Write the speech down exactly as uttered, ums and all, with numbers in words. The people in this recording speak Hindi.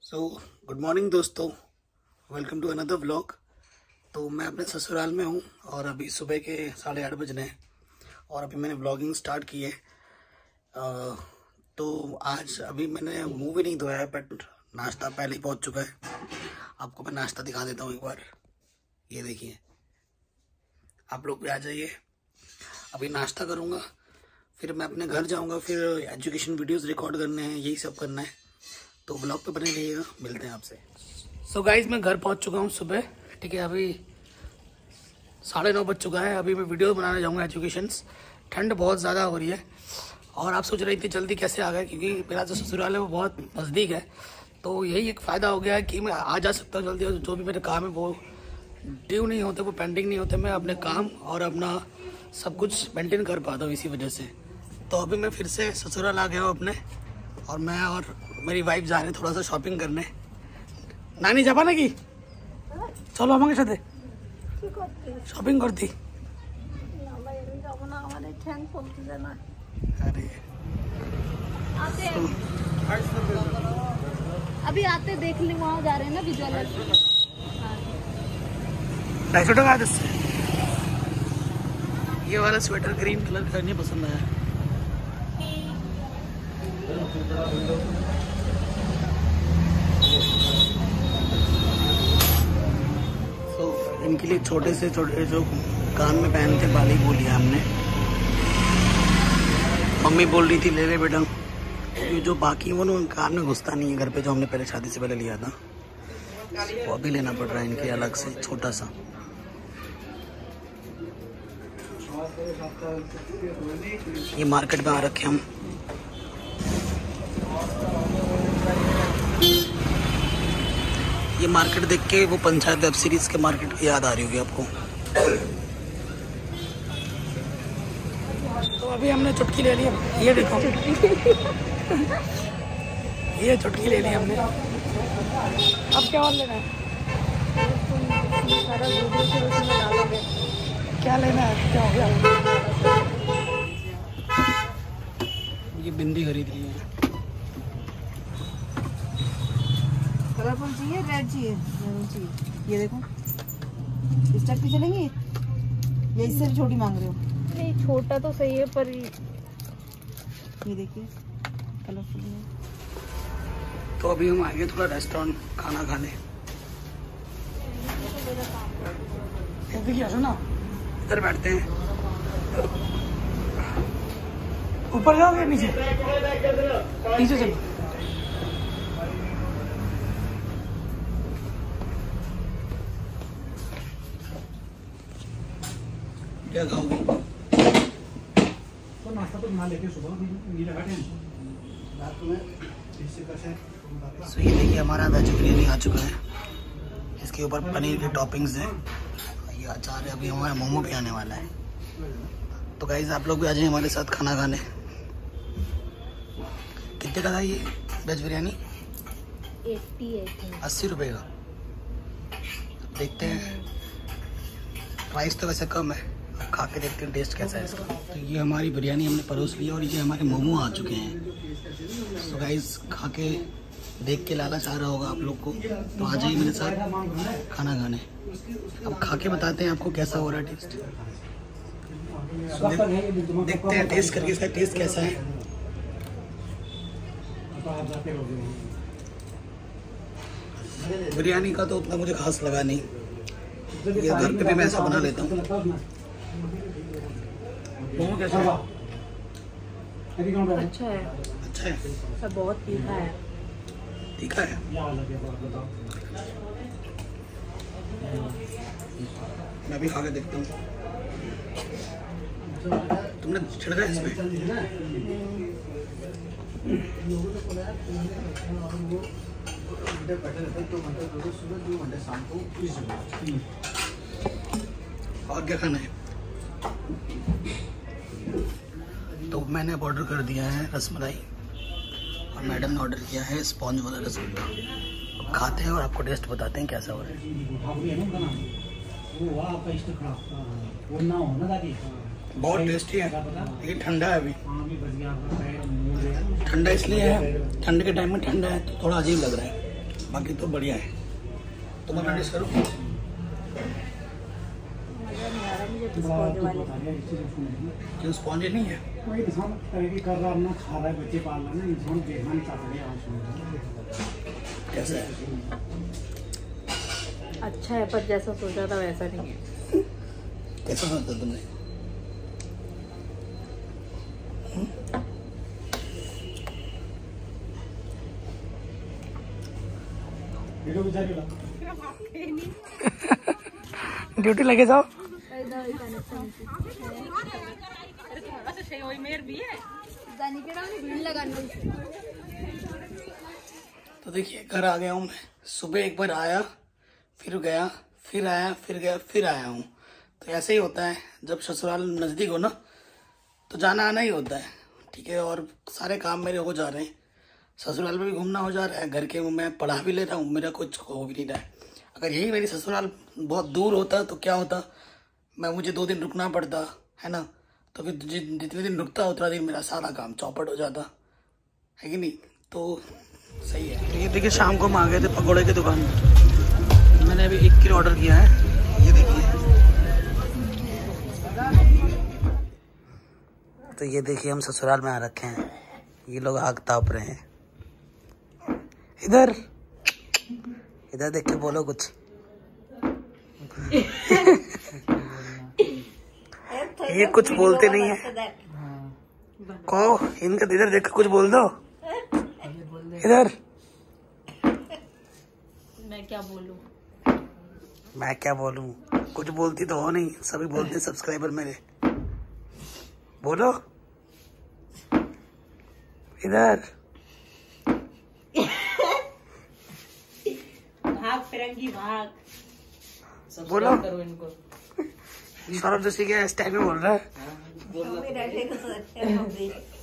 सो गुड मॉर्निंग दोस्तों, वेलकम टू अनदर व्लॉग। तो मैं अपने ससुराल में हूँ और अभी सुबह के साढ़े आठ बज रहे हैं और अभी मैंने व्लॉगिंग स्टार्ट की है। आ, तो आज अभी मैंने मुंह भी नहीं धोया है, बट नाश्ता पहले ही पहुँच चुका है। आपको मैं नाश्ता दिखा देता हूँ एक बार। ये देखिए, आप लोग भी आ जाइए। अभी नाश्ता करूँगा, फिर मैं अपने घर जाऊँगा, फिर एजुकेशन वीडियोज़ रिकॉर्ड करने हैं, यही सब करना है। तो ब्लॉग पे बने रहिएगा, मिलते हैं आपसे। सो so गाइज, मैं घर पहुंच चुका हूं सुबह। ठीक है, अभी साढ़े नौ बज चुका है। अभी मैं वीडियो बनाने जाऊंगा एजुकेशंस। ठंड बहुत ज़्यादा हो रही है और आप सोच रहे थे जल्दी कैसे आ गए, क्योंकि मेरा जो ससुराल है वो बहुत नज़दीक है। तो यही एक फ़ायदा हो गया है कि मैं आ जा सकता हूँ जल्दी, और जो भी मेरे काम है वो ड्यू नहीं होते, वो पेंडिंग नहीं होते। मैं अपने काम और अपना सब कुछ मेंटेन कर पाता हूँ इसी वजह से। तो अभी मैं फिर से ससुराल आ गया हूँ अपने, और मैं और मेरी वाइफ जा रहे हैं थोड़ा सा शॉपिंग करने। नानी जापा ना कि चलो हमारे साथ शॉपिंग करती। अरे अभी आते देख ले, वहाँ जा रहे हैं ना विजुअल। ढाई सौ टका दस। ये वाला स्वेटर ग्रीन कलर का नहीं पसंद आया। तो इनके लिए छोटे से छोटे जो कान में पहनते बाली बोली हमने। मम्मी बोल रही थी ले ले बेटा, ये जो बाकी वो ना कान में घुसता नहीं है घर पे, जो हमने पहले शादी से पहले लिया था, वो अभी लेना पड़ रहा है इनके अलग से छोटा सा। ये मार्केट में आ रखे हम। ये मार्केट देख के वो पंचायत वेब सीरीज के मार्केट की याद आ रही होगी आपको। तो अभी हमने चुटकी ले ली। ये देखो, ये चुटकी ले ली हमने। अब क्या और लेना है? क्या लेना है? क्या हो गया? ये बिंदी खरीद ली है। कलरफुल चाहिए, रेड चाहिए, चाहिए। ये देखो, इस टाइप की चलेंगी या इससे भी छोटी मांग रहे हो? नहीं, छोटा तो सही है, पर ये देखिए कलरफुल है। तो अभी हम आएंगे थोड़ा रेस्टोरेंट खाना खाने। ना इधर बैठते हैं। ऊपर जाओगे? नीचे नीचे चलो। क्या खाओगे? तो नाश्ता तो बना लेके सुबह ये लगा दें रात में। सो ये देखिए, हमारा वेज बिरयानी आ चुका है। इसके ऊपर पनीर के टॉपिंग्स हैं, ये अचार है। अभी हमारा मोमो भी आने वाला है। तो गाइस, आप लोग भी आ जाइए हमारे साथ खाना खाने। कितने का था ये वेज बिरयानी? अस्सी रुपये का। देखते हैं, प्राइस तो वैसे कम है। अब खा के देखते हैं टेस्ट कैसा है इसका। तो ये हमारी बिरयानी हमने परोस ली और ये हमारे मोमो आ चुके हैं। तो गाइस, खा के देख के लालच आ रहा होगा आप लोग को, तो आ जाइए मेरे साथ खाना खाने। अब खा के बताते हैं आपको कैसा हो रहा है टेस्ट। so, देख, देखते हैं टेस्ट करके इसका टेस्ट कैसा है। बिरयानी का तो उतना मुझे खास लगा नहीं, ये घर पे भी मैं ऐसा बना लेता हूँ। मोमो कैसा है? अच्छा है। अच्छा है, सब बहुत तीखा है। तीखा है। मैं भी खा के देखता हूँ। तुमने छिड़का है इसमें? और क्या खाना है? तो मैंने ऑर्डर कर दिया है रसमलाई और मैडम ने ऑर्डर किया है स्पॉन्ज वाला रसगुल्ला। अब खाते हैं और आपको टेस्ट बताते हैं कैसा हो रहा है। बहुत टेस्टी है। ये ठंडा है अभी, ठंडा इसलिए है, ठंड के टाइम में ठंडा है तो थोड़ा अजीब लग रहा है। बाकी तो बढ़िया है। तुम अपना डिश करो। क्यों स्पॉन्ज नहीं है? कोई इंसान तरक्की कर रहा अपना खा रहा है, बच्चे पाल रहा है ना, इंसान देखना नहीं चाहता है। कैसा है? अच्छा है पर जैसा सोचा था वैसा नहीं है। कैसा सोचा तुमने? ड्यूटी लगे जाओ। तो देखिए घर आ गया हूँ मैं। सुबह एक बार आया, फिर गया, फिर आया, फिर गया, फिर आया हूँ। तो ऐसे ही होता है, जब ससुराल नज़दीक हो ना तो जाना आना ही होता है। ठीक है, और सारे काम मेरे हो जा रहे हैं, ससुराल में भी घूमना हो जा रहा है, घर के मैं पढ़ा भी ले रहा हूँ, मेरा कुछ हो भी नहीं रहा है। अगर यही मेरी ससुराल बहुत दूर होता तो क्या होता, मैं मुझे दो दिन रुकना पड़ता है ना, तो फिर जितने दिन रुकता उतना दिन मेरा सारा काम चौपट हो जाता है कि नहीं। तो सही है। तो ये देखिए शाम को हम आ गए थे पकौड़े की दुकान। मैंने अभी एक किलो ऑर्डर किया है, ये देखिए। तो ये देखिए हम ससुराल में आ रखे हैं, ये लोग आग ताप रहे हैं। इधर इधर देख के बोलो कुछ। ये कुछ बोलते नहीं है, कहो इनका इधर देख के कुछ बोल दो। इधर मैं क्या बोलूं? मैं क्या बोलूं? कुछ बोलती तो हो नहीं, सभी बोलते सब्सक्राइबर मेरे। बोलो इधर। भाग फिरंगी भाग। बोलो करो इनको। सौरभ जोशी के स्टाइल में बोल रहा है। बोल